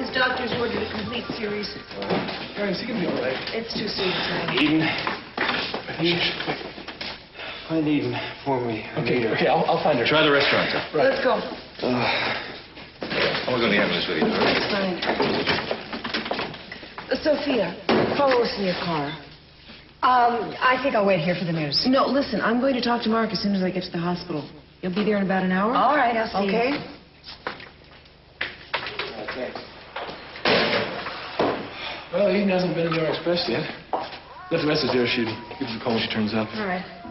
His doctor's ordered a complete series. Is he gonna be all right? It's too soon to tell. Eden. Find Eden for me. Okay, I'll find her. Try the restaurant. Right. Let's go. I'll go to the ambulance with you. All right? Fine. Sophia, follow us in your car. I think I'll wait here for the news. No, listen, I'm going to talk to Mark as soon as I get to the hospital. You'll be there in about an hour? All right, I'll see you. Okay. Well, Eden hasn't been in the express yet. Left the message there. She'll give us a call when she turns up. All right.